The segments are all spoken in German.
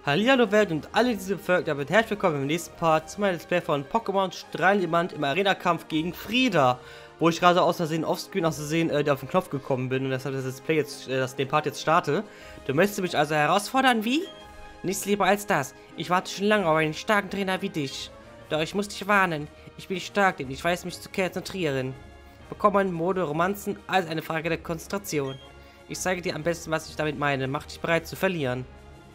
Hallihallo Welt und alle diese Völker, damit herzlich willkommen im nächsten Part zu meinem Let's Play von Pokémon Strahlendiamant im Arena-Kampf gegen Frieda, wo ich gerade aus Versehen offscreen auf den Knopf gekommen bin und deshalb das Let's Play jetzt, den Part jetzt starte. Du möchtest mich also herausfordern, wie? Nichts lieber als das. Ich warte schon lange auf einen starken Trainer wie dich. Doch ich muss dich warnen. Ich bin stark, denn ich weiß mich zu konzentrieren. Pokémon, Mode, Romanzen, alles eine Frage der Konzentration. Ich zeige dir am besten, was ich damit meine. Mach dich bereit zu verlieren.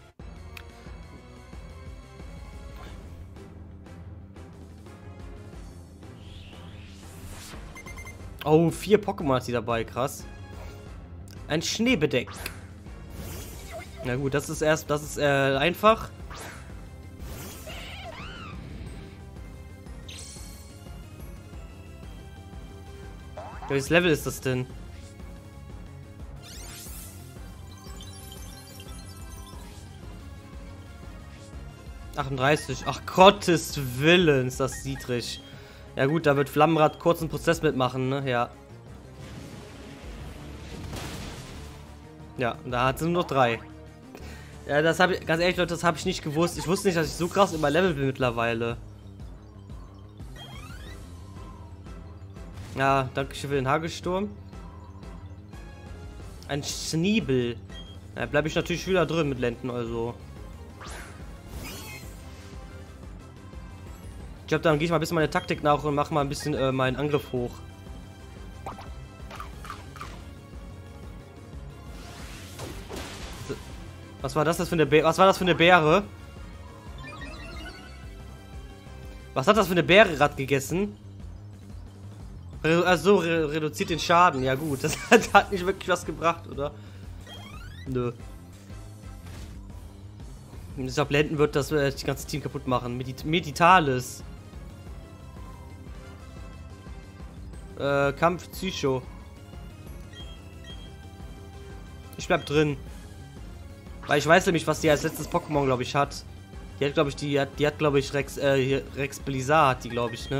Oh, 4 Pokémon hat sie dabei, krass. Ein Schneebedeck. Na gut, das ist einfach. Welches Level ist das denn? »38. Ach, Gottes Willen, ist das niedrig. Ja gut, da wird Flammenrad kurz einen Prozess mitmachen, ne? Ja. Ja, da hat sie nur noch 3. Ja, das habe ich, ganz ehrlich, Leute, das habe ich nicht gewusst. Ich wusste nicht, dass ich so krass über Level bin mittlerweile. Ja, danke schön für den Hagelsturm. Ein Schniebel. Da bleibe ich natürlich wieder drin mit Lenten, also. Ich glaube, dann gehe ich mal ein bisschen meine Taktik nach und mache mal ein bisschen meinen Angriff hoch. Was war das für eine Beere? Was war das für eine Beere? Was hat das für eine Beere gerade gegessen? Also reduziert den Schaden. Ja gut, das hat nicht wirklich was gebracht, oder? Nö. Ich glaube, Blenden wird das ganze Team kaputt machen. Meditalis. Kampf Psycho. Ich bleib drin. Weil ich weiß nämlich, was die als letztes Pokémon, glaube ich, hat. Die hat, glaube ich, glaube ich, Rex Blizzard hat die, glaube ich, ne?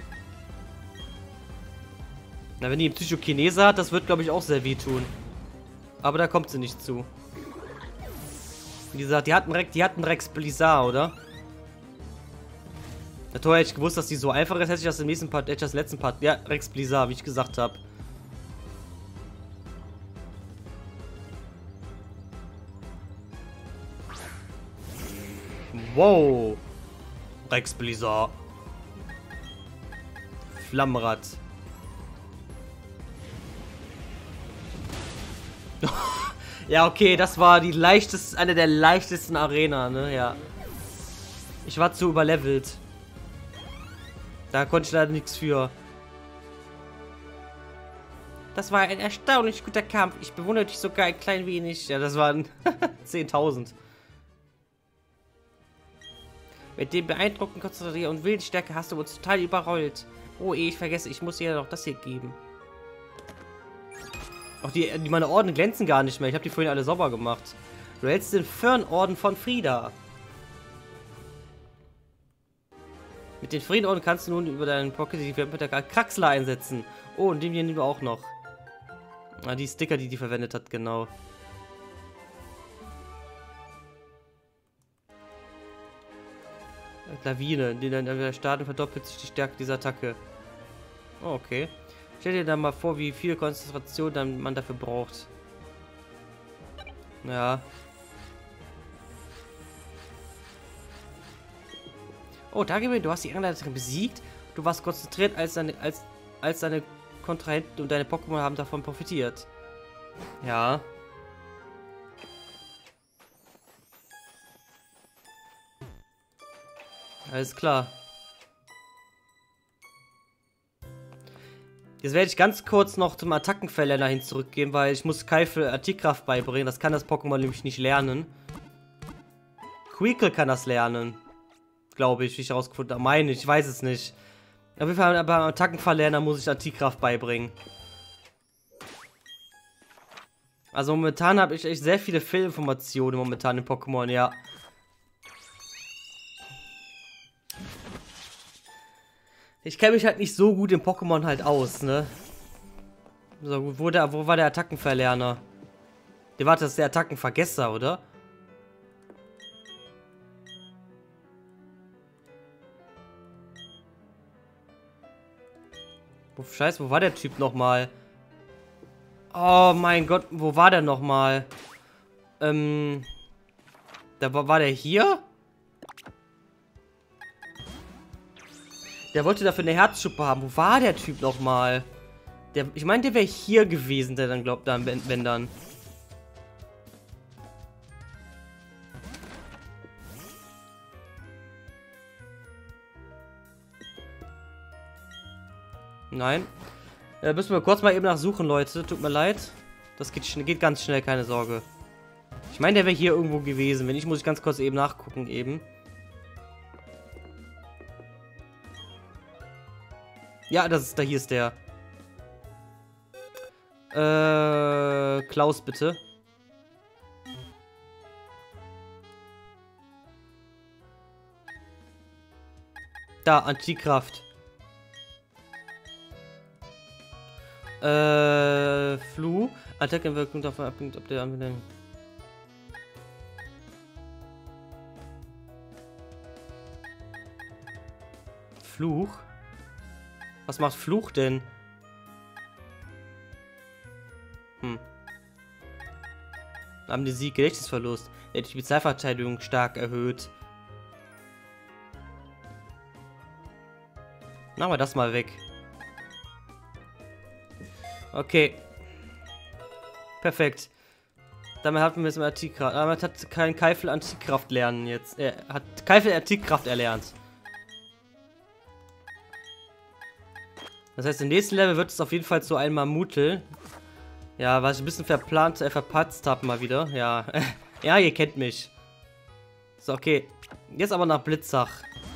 Na, wenn die Psychokinese hat, das wird, glaube ich, auch sehr wehtun. Aber da kommt sie nicht zu. Wie gesagt, die hatten Rex Blizzard, oder? Natürlich hätte ich gewusst, dass die so einfach ist, hätte ich das im nächsten Part, hätte ich das letzten Part. Ja, Rex Blizzard, wie ich gesagt habe. Wow. Rex Blizzard. Flammenrad. Ja, okay, das war die leichteste, eine der leichtesten Arena, ne? Ja. Ich war zu überlevelt. Da konnte ich leider nichts für. Das war ein erstaunlich guter Kampf. Ich bewundere dich sogar ein klein wenig. Ja, das waren 10.000. Mit dem beeindruckenden Konzentrieren und Willensstärke hast du uns total überrollt. Oh, ich vergesse, ich muss dir ja noch das hier geben. Auch meine Orden glänzen gar nicht mehr. Ich habe die vorhin alle sauber gemacht. Du hältst den Fernorden von Frieda. Mit den Friedorden kannst du nun über deinen Pocket mit der Kraxler einsetzen. Oh, und den hier nehmen wir auch noch. Ah, die Sticker, die verwendet hat, genau. Lawine, die dann wieder starten, verdoppelt sich die Stärke dieser Attacke. Oh, okay. Stell dir dann mal vor, wie viel Konzentration man dafür braucht. Ja. Oh, Dagobah, du hast die Anleiterin besiegt. Du warst konzentriert, als deine Kontrahenten und deine Pokémon haben davon profitiert. Ja. Alles klar. Jetzt werde ich ganz kurz noch zum Attackenverlerner hin zurückgehen, weil ich muss Kai für Antikraft beibringen. Das kann das Pokémon nämlich nicht lernen. Queekle kann das lernen. Glaube ich, wie ich herausgefunden habe. Meine ich weiß es nicht. Auf jeden Fall beim Attackenverlerner muss ich Antikraft beibringen. Also momentan habe ich echt sehr viele Fehlinformationen momentan in Pokémon, ja. Ich kenne mich halt nicht so gut in Pokémon halt aus, ne? So, wo war der Attackenverlerner? Der war das der Attackenvergesser, oder? Scheiße, wo war der Typ nochmal? Oh mein Gott, wo war der nochmal? War der hier? Der wollte dafür eine Herzschuppe haben. Wo war der Typ nochmal? Ich meine, der wäre hier gewesen, der dann glaubt, wenn dann. Nein. Müssen wir kurz mal eben nachsuchen, Leute. Tut mir leid. Das geht ganz schnell, keine Sorge. Ich meine, der wäre hier irgendwo gewesen. Wenn nicht, muss ich ganz kurz eben nachgucken, eben. Ja, hier ist der. Klaus, bitte. Da, Antikraft. Fluch. Attackenwirkung davon abhängt, ob der Anwender. Fluch? Was macht Fluch denn? Amnesie, Gedächtnisverlust. Er hat die Spezialverteidigung stark erhöht. Machen wir das mal weg. Okay. Perfekt. Damit hatten wir es mit Antikraft. Damit hat kein Keifel Antikraft lernen jetzt. Er hat Keifel Antikraft erlernt. Das heißt, im nächsten Level wird es auf jeden Fall zu einem Mammutel. Ja, was ich ein bisschen verpatzt habe mal wieder. Ja. Ja, ihr kennt mich. So, okay. Jetzt aber nach Blitzach.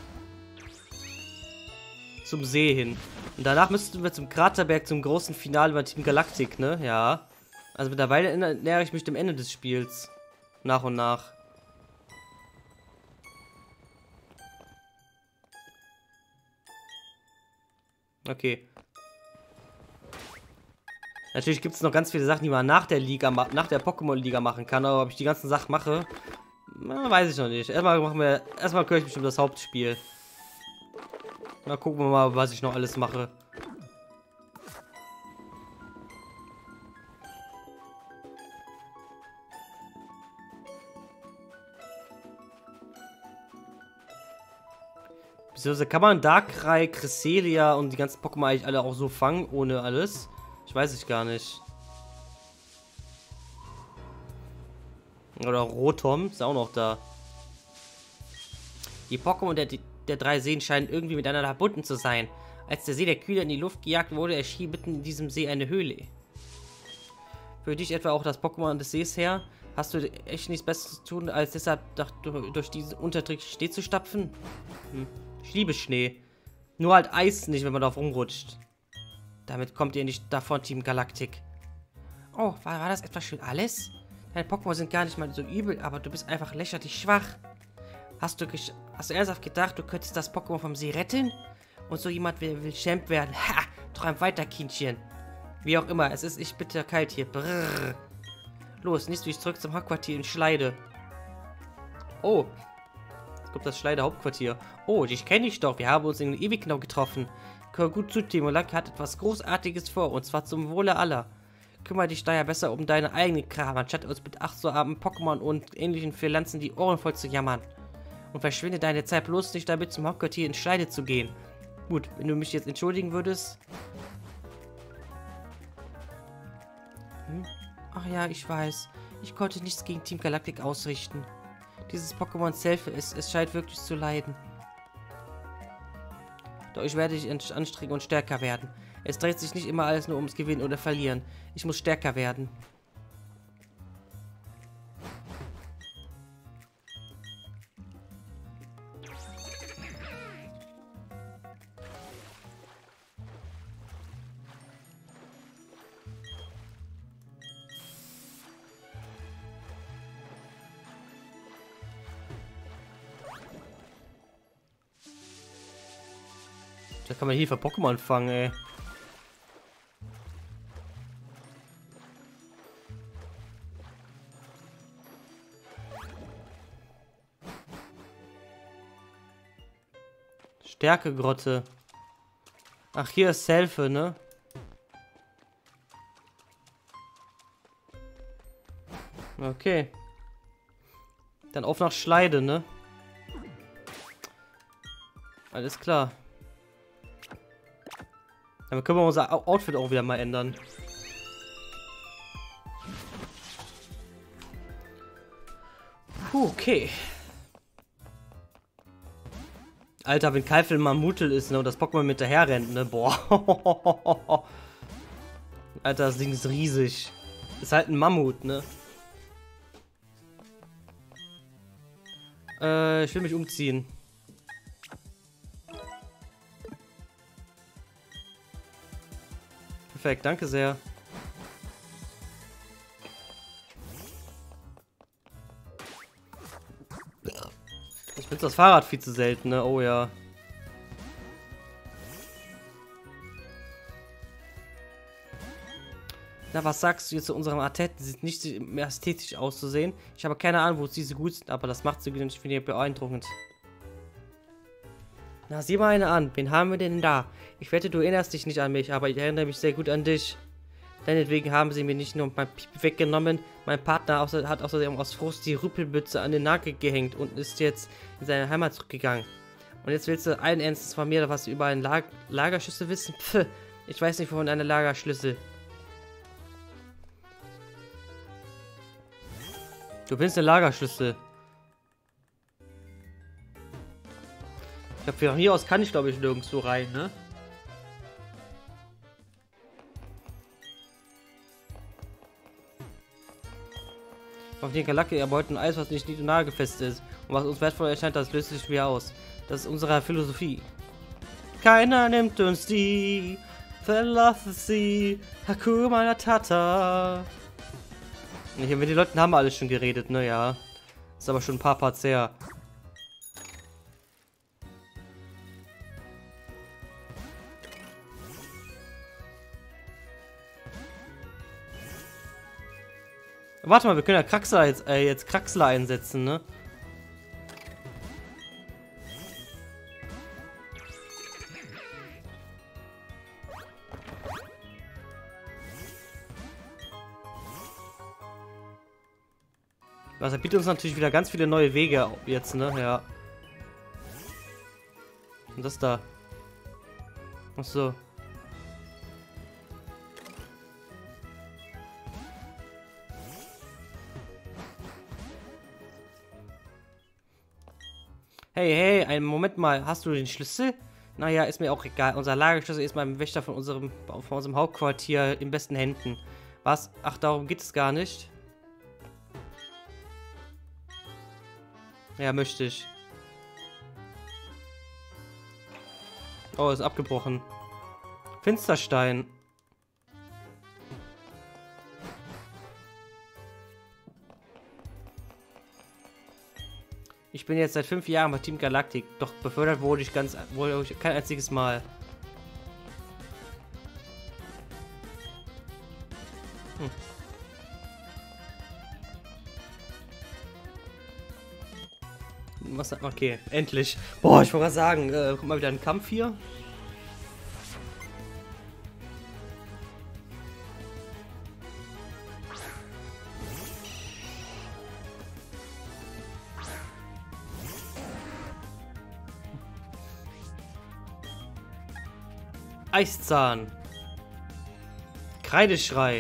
Zum See hin. Und danach müssten wir zum Kraterberg, zum großen Finale über Team Galactic, ne? Ja. Also mittlerweile nähere ich mich dem Ende des Spiels. Nach und nach. Okay. Natürlich gibt es noch ganz viele Sachen, die man nach der Pokémon-Liga machen kann, aber ob ich die ganzen Sachen mache, weiß ich noch nicht. Erstmal kümmere ich mich um das Hauptspiel. Dann gucken wir mal, was ich noch alles mache. Beziehungsweise kann man Darkrai, Cresselia und die ganzen Pokémon eigentlich alle auch so fangen, ohne alles? Ich weiß es gar nicht. Oder Rotom ist auch noch da. Die Pokémon der drei Seen scheinen irgendwie miteinander verbunden zu sein. Als der See der Kühe in die Luft gejagt wurde, erschien mitten in diesem See eine Höhle. Für dich etwa auch das Pokémon des Sees her? Hast du echt nichts Besseres zu tun, als deshalb durch diesen unterdrücklichen Schnee zu stapfen? Ich liebe Schnee. Nur halt Eis nicht, wenn man drauf rumrutscht. Damit kommt ihr nicht davon, Team Galactic. Oh, war das etwa schon alles? Deine Pokémon sind gar nicht mal so übel, aber du bist einfach lächerlich schwach. Hast du ernsthaft gedacht, du könntest das Pokémon vom See retten? Und so jemand will Champ werden. Ha! Träum weiter, Kindchen. Wie auch immer, es ist echt bitter kalt hier. Brrr. Los, nächstes Mal zurück zum Hauptquartier in Schleide. Oh. Jetzt kommt das Schleide Hauptquartier. Oh, dich kenne ich doch. Wir haben uns in Ewigknau getroffen. Hör gut zu, Timo-Lack hat etwas Großartiges vor, und zwar zum Wohle aller. Kümmere dich daher besser um deine eigene Kram, anstatt uns mit achtsam Pokémon und ähnlichen Pflanzen die Ohren voll zu jammern. Und verschwinde deine Zeit bloß nicht damit, zum Hauptquartier in Schleide zu gehen. Gut, wenn du mich jetzt entschuldigen würdest. Ach ja, ich weiß. Ich konnte nichts gegen Team Galactic ausrichten. Dieses Pokémon Selfie, es scheint wirklich zu leiden. Doch ich werde dich anstrengen und stärker werden. Es dreht sich nicht immer alles nur ums Gewinnen oder Verlieren. Ich muss stärker werden. Da kann man hier für Pokémon fangen, ey. Stärkegrotte. Ach, hier ist Selfie, ne? Okay. Dann auf nach Schleide, ne? Alles klar. Dann können wir unser Outfit auch wieder mal ändern. Puh, okay. Alter, wenn Keifel Mammutel ist, ne, und das Pokémon mit daher rennt, ne, boah. Alter, das Ding ist riesig. Ist halt ein Mammut, ne. Ich will mich umziehen. Perfekt, danke sehr. Ich benutze das Fahrrad viel zu selten, ne? Oh ja. Na, was sagst du jetzt zu unserem Athleten? Sieht nicht mehr ästhetisch auszusehen. Ich habe keine Ahnung, wo diese gut sind, aber das macht sie nicht, ich finde die beeindruckend. Na, sieh mal eine an. Wen haben wir denn da? Ich wette, du erinnerst dich nicht an mich, aber ich erinnere mich sehr gut an dich. Deinetwegen haben sie mir nicht nur mein Pipi weggenommen, mein Partner hat außerdem aus Frust die Rüppelbütze an den Nagel gehängt und ist jetzt in seine Heimat zurückgegangen. Und jetzt willst du allen Ernstes von mir was über einen Lagerschlüssel wissen? Pff, ich weiß nicht von einem Lagerschlüssel. Du findest den Lagerschlüssel. Ich glaube, von hier aus kann ich, glaube ich, nirgendwo rein, ne? Auf den Galaktik erbeuten Eis, was nicht nagelfest ist. Und was uns wertvoll erscheint, das löst sich schwer aus. Das ist unsere Philosophie. Keiner nimmt uns die Philosophy. Hakuna Matata. Mit den Leuten haben wir alles schon geredet, ne? Ja. Ist aber schon ein paar Parts her. Warte mal, wir können ja Kraxler jetzt Kraxler einsetzen, ne? Was bietet uns natürlich wieder ganz viele neue Wege jetzt, ne? Ja. Und das da. Ach so. Hey, einen Moment mal. Hast du den Schlüssel? Naja, ist mir auch egal. Unser Lagerschlüssel ist beim Wächter von unserem Hauptquartier in besten Händen. Was? Ach, darum geht es gar nicht. Ja, möchte ich. Oh, ist abgebrochen. Finsterstein. Ich bin jetzt seit 5 Jahren bei Team Galaktik, doch befördert wurde ich kein einziges Mal. Was? Okay, endlich. Boah, ich wollte gerade sagen, kommt mal wieder ein Kampf hier. Eiszahn. Kreideschrei.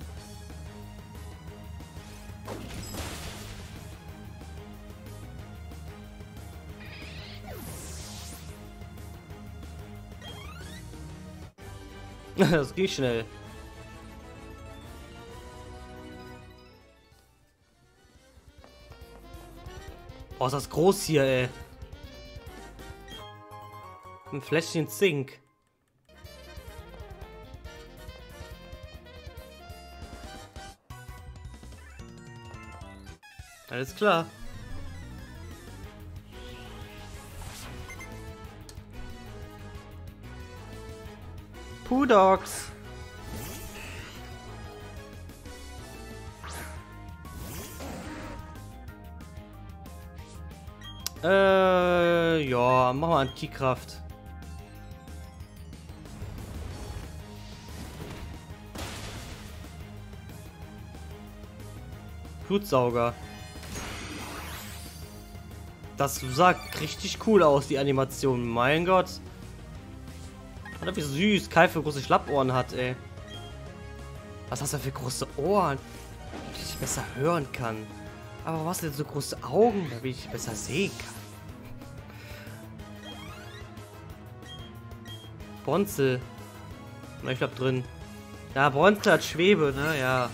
Das ging schnell. Oh, ist das groß hier, ey. Ein Fläschchen Zink. Alles klar. Pudox. Ja, machen wir Antikraft. Blutsauger. Das sah richtig cool aus, die Animation. Mein Gott. Oder wie süß Kai für große Schlappohren hat, ey. Was hast du für große Ohren? Damit ich besser hören kann. Aber was denn so große Augen, damit ich besser sehen kann? Bronze. Na, ich bleib drin. Ja, Bronze hat Schwebe, ne? Ja.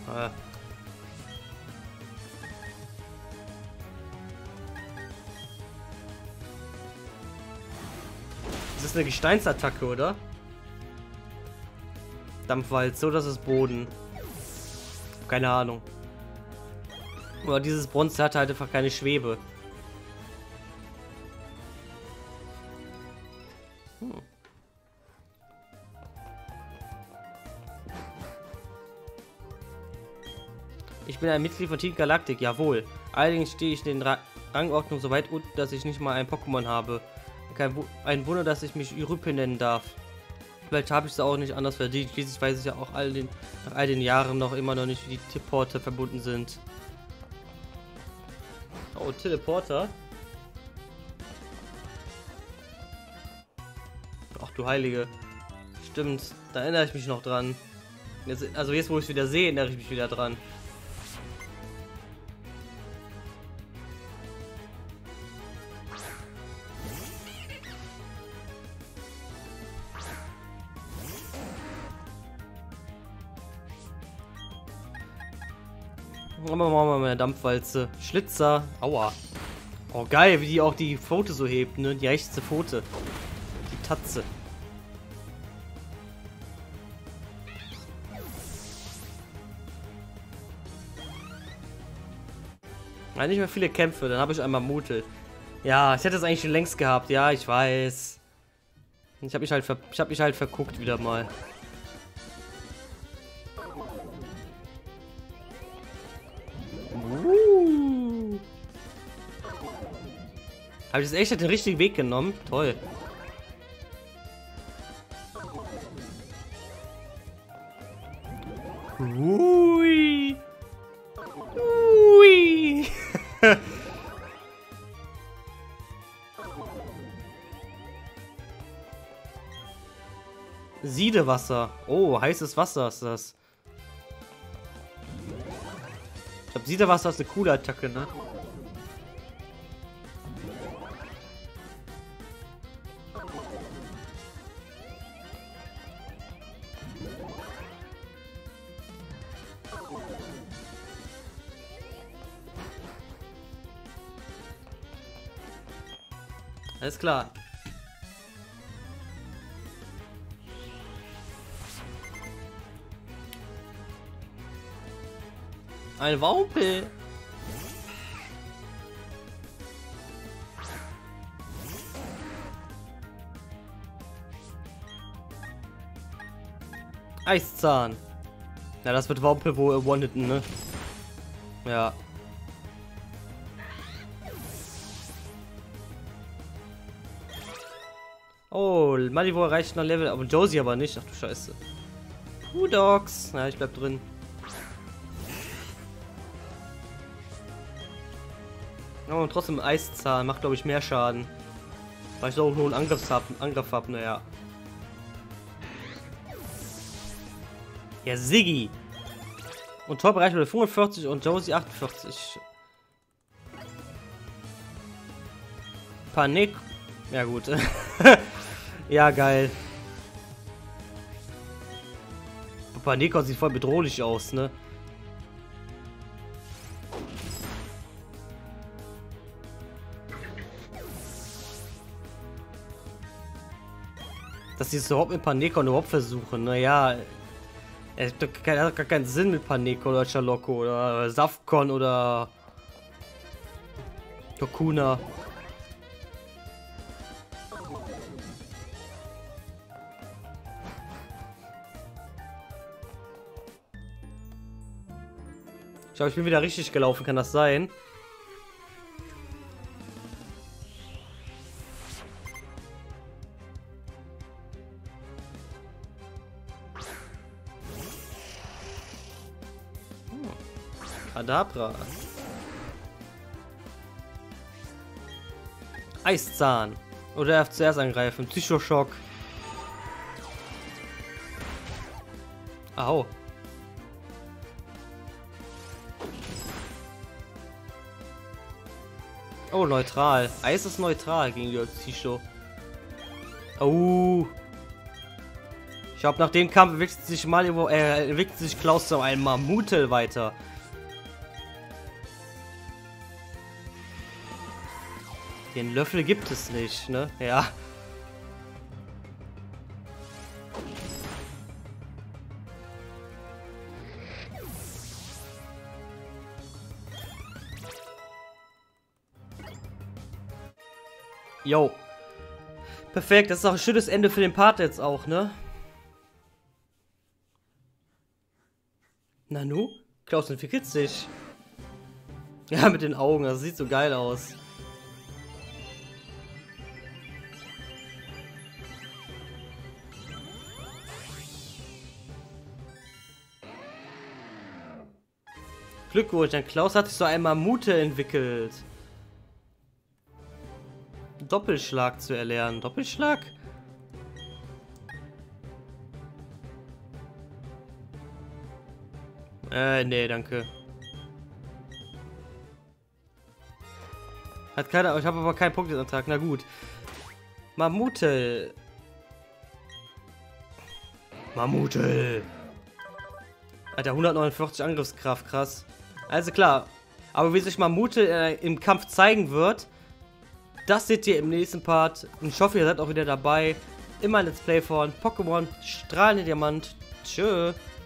Das ist eine Gesteinsattacke, oder? Dampfwalze, oder das ist Boden. Keine Ahnung. Aber dieses Bronze hat halt einfach keine Schwebe. Ich bin ein Mitglied von Team Galactic, jawohl. Allerdings stehe ich in den Rangordnung so weit unten, dass ich nicht mal ein Pokémon habe. Ein Wunder, dass ich mich Irüppe nennen darf. Vielleicht habe ich es auch nicht anders verdient. Schließlich weiß ich ja auch nach all den Jahren noch immer noch nicht, wie die Teleporter verbunden sind. Oh, Teleporter? Ach du Heilige. Stimmt, da erinnere ich mich noch dran. Also jetzt, wo ich es wieder sehe, erinnere ich mich wieder dran. Machen wir mal eine Dampfwalze. Schlitzer. Aua. Oh, geil, wie die auch die Pfote so hebt, ne? Die rechte Pfote. Die Tatze. Ja, nicht mehr viele Kämpfe, dann habe ich einmal Mutel. Ja, ich hätte es eigentlich schon längst gehabt. Ja, ich weiß. Ich habe mich halt verguckt wieder mal. Habe ich das echt den richtigen Weg genommen? Toll. Ui. Ui. Siedewasser. Oh, heißes Wasser ist das. Ich glaube, Siedewasser ist eine coole Attacke, ne? Alles klar. Ein Waupel. Eiszahn. Ja, das wird Waupel wohl one-hitten, ne? Ja. Oh, Malivo erreicht noch Level, aber Josie aber nicht. Ach du Scheiße. Pudox. Na, ich bleib drin. Oh, und trotzdem Eiszahn macht, glaube ich, mehr Schaden. Weil ich auch nur einen Angriff hab, naja. Ja, Siggi. Und Top erreicht 45 und Josie 48. Panik. Ja, gut. Ja, geil. Panikon sieht voll bedrohlich aus, ne? Dass die es überhaupt mit Panikon überhaupt versuchen, naja. Es hat gar keinen Sinn mit Panikon oder Charlocko oder Safkon oder Tokuna. Ich glaube, ich bin wieder richtig gelaufen, kann das sein? Adabra. Eiszahn. Oder er darf zuerst angreifen. Psychoschock. Au. Oh, neutral. Eis ist neutral gegen die Psycho. Oh. Ich glaube, nach dem Kampf entwickelt sich Klaus zu einem Mammutel weiter. Den Löffel gibt es nicht, ne? Ja. Jo. Perfekt, das ist auch ein schönes Ende für den Part jetzt auch, ne? Nanu? Klaus entwickelt sich. Ja, mit den Augen, das sieht so geil aus. Glückwunsch, denn Klaus hat sich so ein Mammute entwickelt. Doppelschlag zu erlernen. Doppelschlag? Nee, danke. Hat keiner, ich habe aber keinen Punkteantrag. Na gut. Mammutel. Mammutel. Alter, 149 Angriffskraft, krass. Also klar. Aber wie sich Mammutel im Kampf zeigen wird, das seht ihr im nächsten Part. Und ich hoffe, ihr seid auch wieder dabei. Immer ein Let's Play von Pokémon Strahlender Diamant. Tschö.